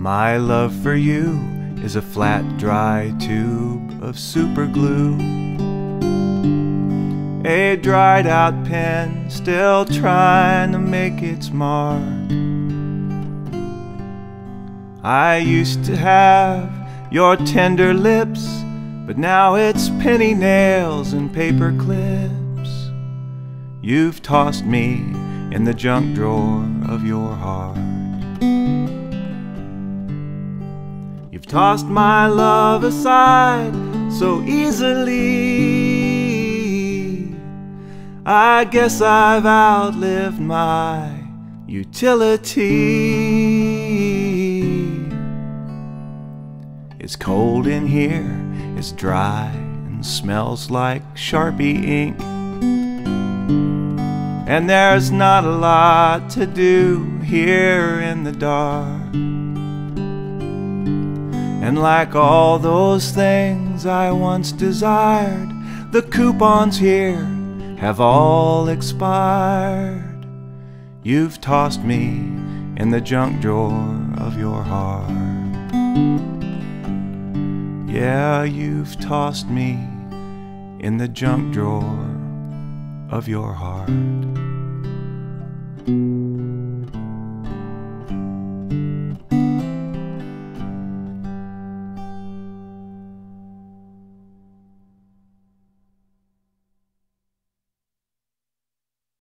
My love for you is a flat, dry tube of super glue, a dried out pen still trying to make its mark. I used to have your tender lips, but now it's penny nails and paper clips. You've tossed me in the junk drawer of your heart. You've tossed my love aside so easily. I guess I've outlived my utility. It's cold in here, it's dry and smells like Sharpie ink, and there's not a lot to do here in the dark. And like all those things I once desired, the coupons here have all expired. You've tossed me in the junk drawer of your heart. Yeah, you've tossed me in the junk drawer of your heart.